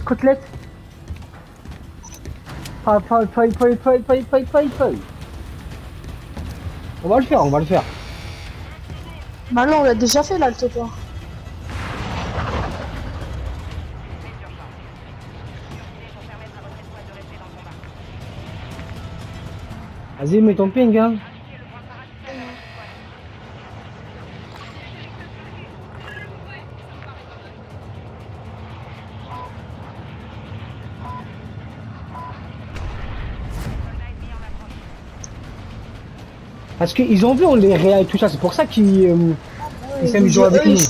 côtelette. Fight. On va le faire, on va le faire. Bah non, on l'a déjà fait là, le topo. Vas-y, mets ton ping, hein. Parce qu'ils ont vu, on les réa et tout ça, c'est pour ça qu'ils s'aiment jouer avec nous.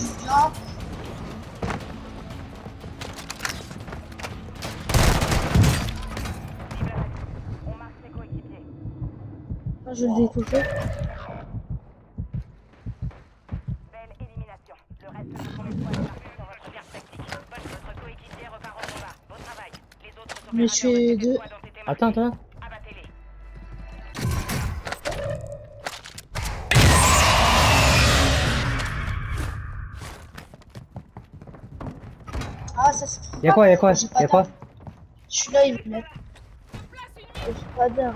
Je vais le découper. Belle élimination. Le reste de son espoir est parti sur votre perspective. Votre coéquipier repart au combat. Beau travail. Les autres Mais je suis deux. Attends. Abattez-les. Ah, ça c'est. Y'a quoi Je suis là, il me met. Je suis pas bien.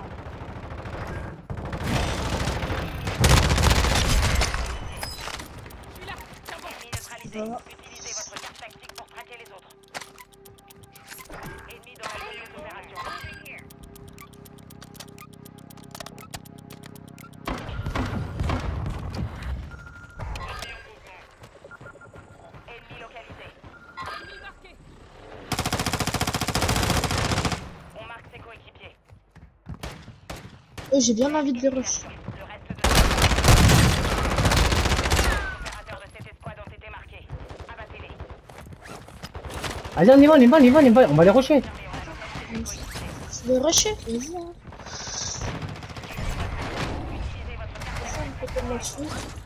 Ennemi neutralisé. Utilisez votre carte tactique pour traquer les autres. Ennemi dans la zone d'opération. Ennemi localisé. On marque ses coéquipiers. Oh, j'ai bien envie de les rush. Le reste de opérateurs de cette escouade ont été marqués. Abattez-les. Vas-y, on y va, on va les rusher. Je vais rusher, vas-y. Hein. Ça me fait comme là-dessus.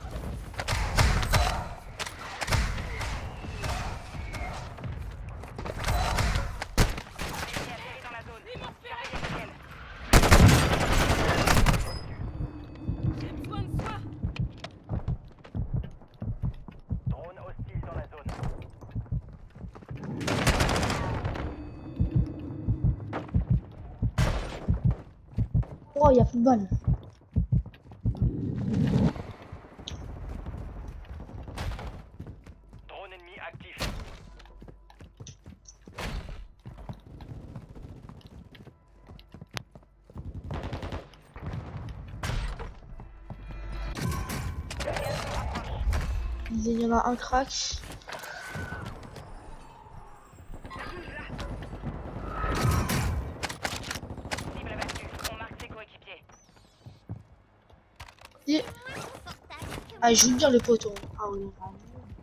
Dans la zone. Drone hostile dans la zone. Oh, il y a plus de balles. Drone ennemi actif. Il y en a un crack. Cible battue. On marque ses coéquipiers. Et... Ah, je veux bien le poteau. Ah oui, vraiment.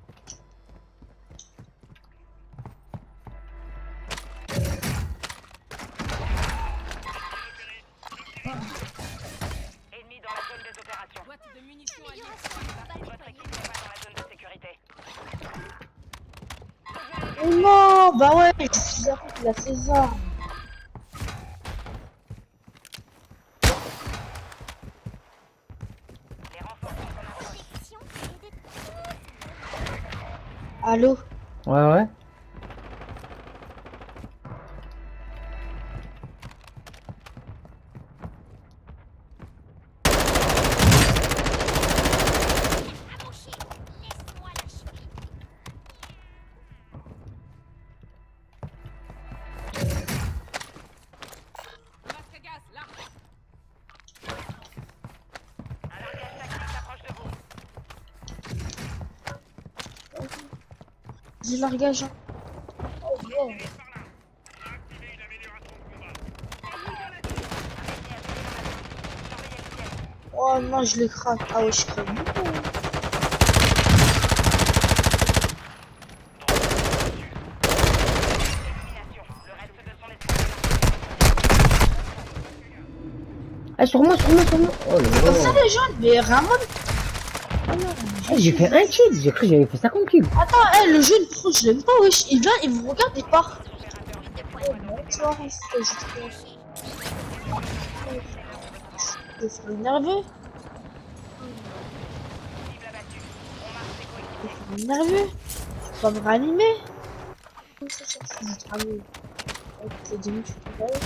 Ennemi dans la zone des opérations. Boîte de munitions alliée. Votre équipe n'est pas dans la zone de sécurité. Oh non, bah ouais, je suis d'accord qu'il a ses armes. Les renforts sont en approche. Allô? Ouais. Masque à gaz, là. Un largage tactique s'approche de vous. J'ai largage. Oh, wow. Oh non, je le craque. Ah ouais, je craque beaucoup. Élimination. Le reste de son escouade. Ah, sur moi. Oh là Comme ça, là. les gens, mais Ramon. Oh non, J'ai fait un kill, j'ai cru que j'avais fait 50 kills. Attends, le jeune pro, je l'aime pas, wesh. Il vient, il vous regarde, il part. Oh non, tu vois, c'est juste. Je suis nerveux. Cible abattue. On marque ses coéquipiers. Je suis nerveux. Tu vas me ranimer. Comment ça, ça, c'est nerveux. T'es dit, tu peux pas.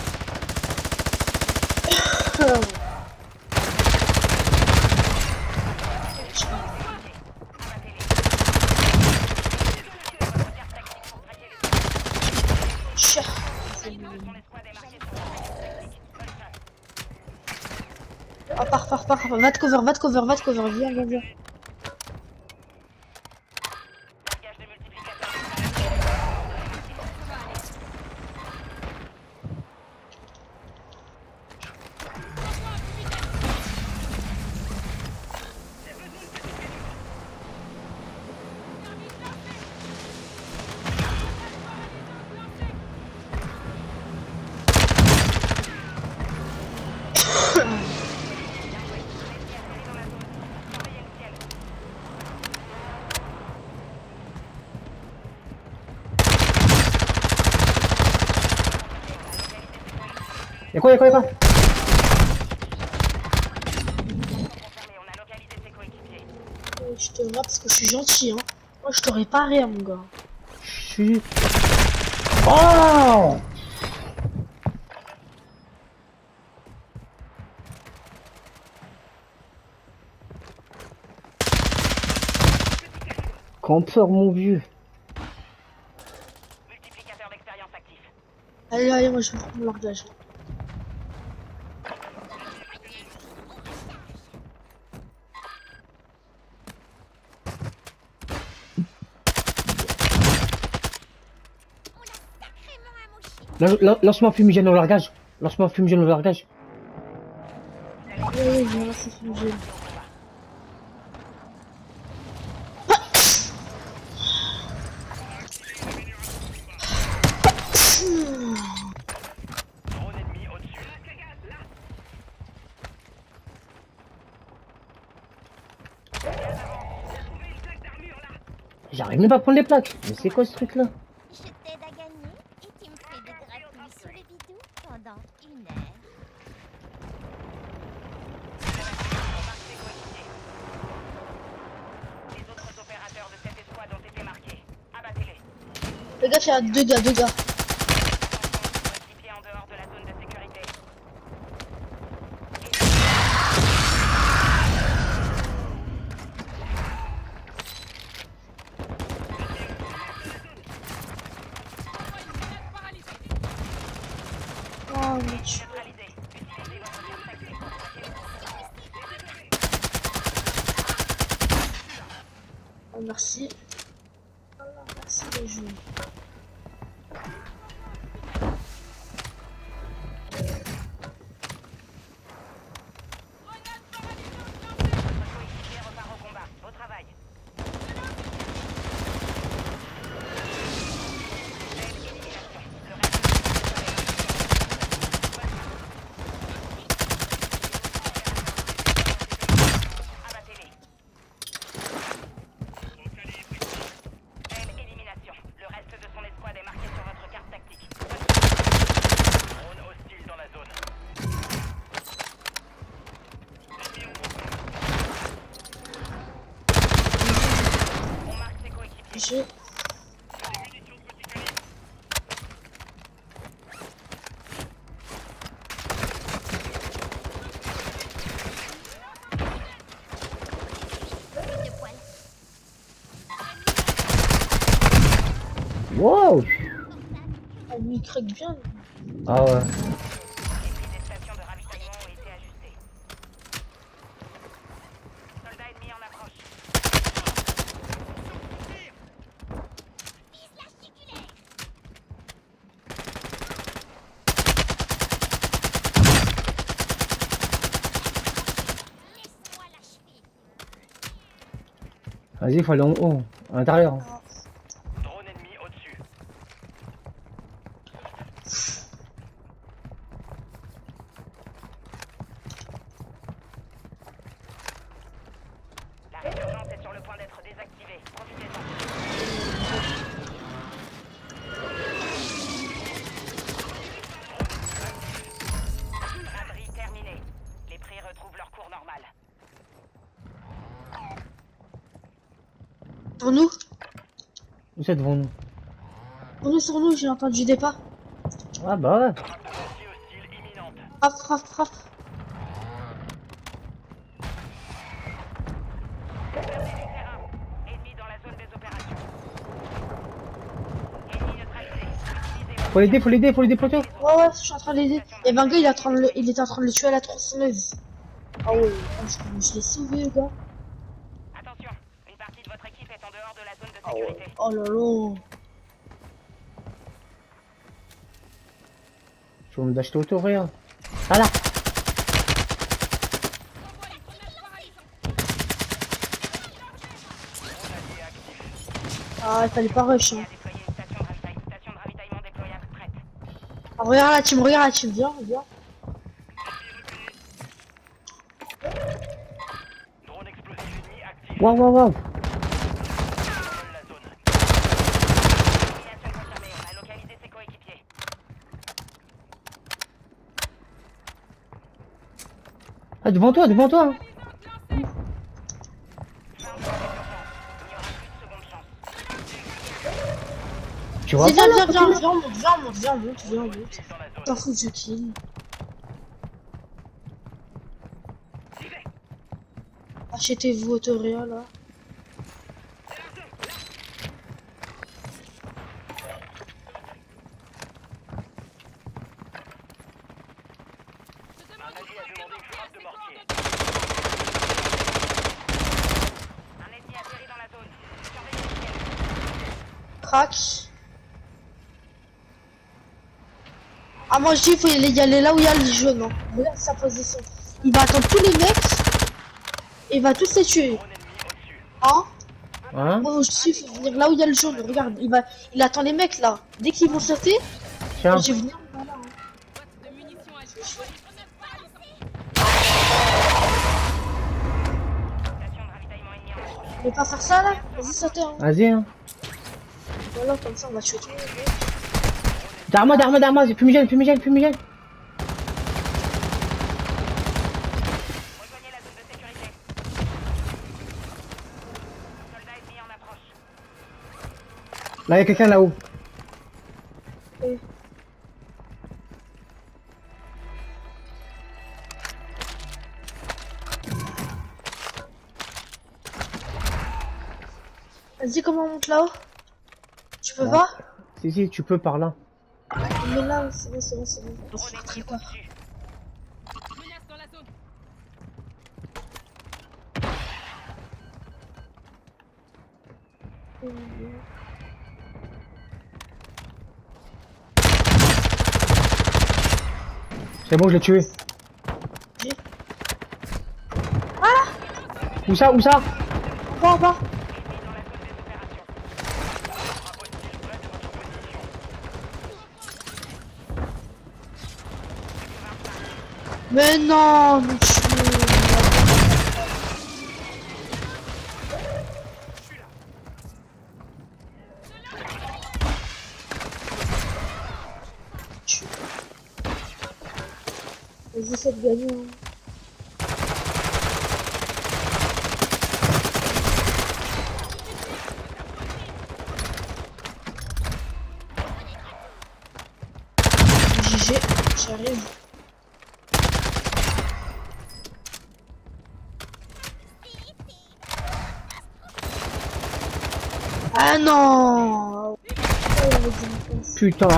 Ah, pars, va te cover, viens, viens. Y'a quoi? Confirmé, on a localisé ses coéquipiers. Je te vois parce que je suis gentil, hein. Moi, je t'aurais pas rien, mon gars. Je suis... Oh! Campeur, mon vieux. Multiplicateur d'expérience actif. Allez, moi, je vais prendre l'orgage. Lance-moi un fumigène au largage. Lance-moi un fumigène au largage. Oui, je vais lancer ce jeu. Drone ennemi au-dessus. J'arrive même pas à prendre les plaques. Mais c'est quoi ce truc là? Je t'aide à gagner et tu me fais des gratuits sous le bidou pendant 1 heure. Les autres opérateurs de cette escouade ont été marqués. Abattez-les. Les gars, il y a deux gars. Équipiers en dehors de la zone de sécurité. Oh, mais tu... Neutralisé. Utilisez votre carte tactique pour traquer les Oh, merci. Oh, merci les jeux. coéquipiers repart au combat. Au travail. Belle élimination. Le reste abattez-les. Belle élimination. Le reste de son escouade est marqué sur votre carte tactique. Drone hostile dans la zone. On marque ses coéquipiers. J'ai... De poil. Wow! Ah, lui, il craque bien. Ah ouais. Les prix des stations de ravitaillement ont été ajustés. Soldats ennemis en approche. Vise l'articulaire. Laisse-moi l'achever. Vas-y, faut aller en haut. À l'intérieur. Drone ennemi au-dessus. La résurgence est sur le point d'être désactivée. Profitez-en. Braderie terminée. Les prix retrouvent leur cours normal. Sur nous, Où c'est devant nous? sur nous, j'ai entendu des pas. Ah bah ouais. Frappe de mortier hostile imminente. Frappe, frappe, frappe. Perdez du terrain. Ennemi dans la zone des opérations. Ennemi neutralisé. Utilisez Faut l'aider, faut l'aider, faut l'aider, poteau. Ouais, je suis en train de l'aider. Il y avait un gars, il était en train de le tuer à la tronçonneuse. Ah ouais, je l'ai sauvé, le gars. Attention, une partie de votre équipe est en dehors de la zone de Ah ouais. sécurité. Oh là là. Je vais me d'acheter auto, regarde. Ah là. Ah, il fallait pas rush. On Hein. a déployé une station de ravitaillement déployable prête. Ah, regarde la team, viens, viens. Drone explosif ennemi actif. Waouh, waouh, waouh. Contrôle la zone. Élimination confirmée. On a localisé ses coéquipiers. Ah, devant toi, devant toi. Fin de zone d'urgence. Il n'y aura plus de seconde chance. Tu vois Viens, pas viens, là, viens, poteau viens, viens, monte. Hostile dans la zone. T'en fous, je kill. Achetez-vous Autoréa, là. Un allié a demandé une frappe de mortier. Un ennemi atterri dans la zone. Surveillez le ciel. Crac. Ah, moi je dis, il faut y aller là où il y a le jaune. Hein. Regarde sa position. Il va attendre tous les mecs. Et il va tous les tuer. Drone ennemi au-dessus. Hein? Hein? Moi je dis, il faut venir là où il y a le jaune. Regarde, il attend les mecs là. Dès qu'ils vont sauter, Tiens. je vais venir. Voilà, hein. Station de ravitaillement ennemi en approche. Je vais pas faire ça là. Vas-y, sautez. Hein. Vas-y, hein. Voilà, comme ça on va tuer tous les mecs. D'arma, fumigène. Rejoignez la zone de sécurité. Soldat ennemi en approche. Là, il y a quelqu'un là-haut. Oui. Vas-y, comment on monte là-haut? Tu peux Ouais. pas? Si, tu peux par là. Mais là, c'est bon. On va se Drone faire ennemi très peur. au-dessus. Menace dans la zone. C'est bon, je l'ai tué. J'ai- Où ça? On va. Ennemi dans la zone des opérations. Frappe hostile près de votre position. Mais non, mais tu... Vas-y, essaie de gagner. Hein. GG, j'arrive. Ah non! Oh, il avait dit une face. Putain.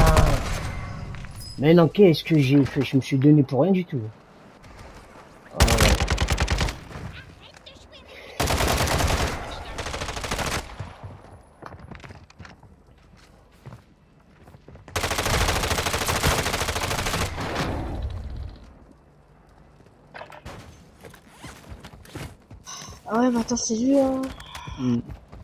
Mais non, qu'est-ce que j'ai fait? Je me suis donné pour rien du tout. Oh. Ah ouais, mais attends, c'est lui, hein. Hmm.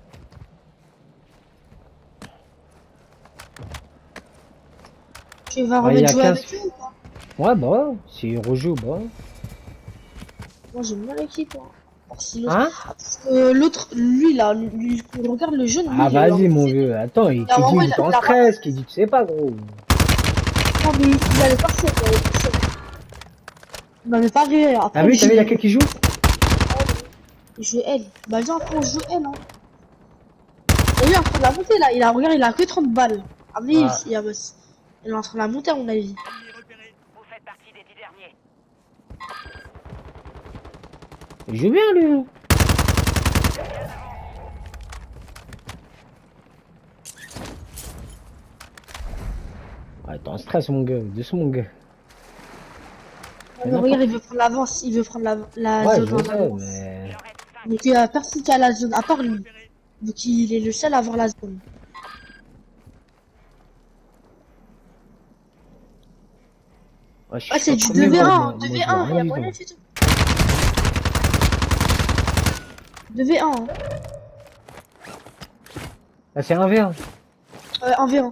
Tu vas Ouais, il y remettre a jouer 15. avec lui ou pas? Ouais, bah, ouais, s'il rejoue, bah. Moi, j'aime bien l'équipe, hein. Parce que l'autre- Hein? parce que l'autre, lui, là, lui, regarde le jeune, lui, Ah, il a vas-y, mon envie- vieux. Attends, il Il a dit vraiment- il est en il a- stress, qui dit tu sais pas, gros. Non, mais il avait pas fait, il avait pas fait. Il m'avait pas rire. Après, Ah oui, t'as vu, il y a il quelqu'un qui joue? joue elle. Bah, viens, après, on joue elle, hein. T'as vu, après, la montée, là, regarde, il a que 30 balles. Ah, mais Ouais. il y a, Elle est en train de la monter à mon avis. Vous faites partie des 10 derniers. Il joue bien lui. Ouais, t'es en stress mon gars, doucement mon gars. Mais regarde, il veut prendre l'avance, il veut prendre la Ouais, zone je en sais, avance. mais... Il en reste 5. Donc il y a personne qui a la zone, à part lui. Donc il est le seul à avoir la zone. Ouais, je Ah, c'est suis du pas premier, 2v1, moi, 2v1, moi, il y a je vois rien moyen, du c'est tout. 2v1, hein. Ah, c'est un V1. 1v1.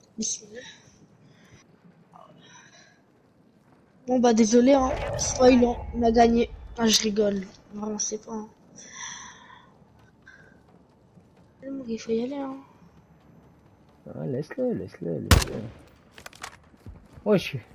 Bon bah désolé, hein. Spoil, hein. On a gagné. Ah, je rigole. Vraiment, c'est pas. Hein. Il faut y aller, hein. Ah, laisse-le, laisse-le, laisse-le. Ouais, je suis...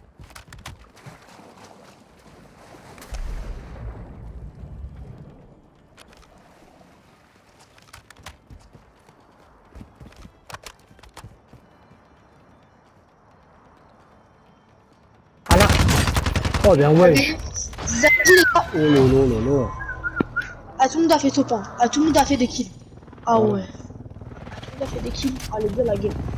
Ah là. Oh bien ouais. Vous avez dit, les gars. Oh lolo lolo. Ah, tout le monde a fait top 1. Ah, tout le monde a fait des kills. Ah Ouais. ouais. Tout le monde a fait des kills. Ah, le gars, la game.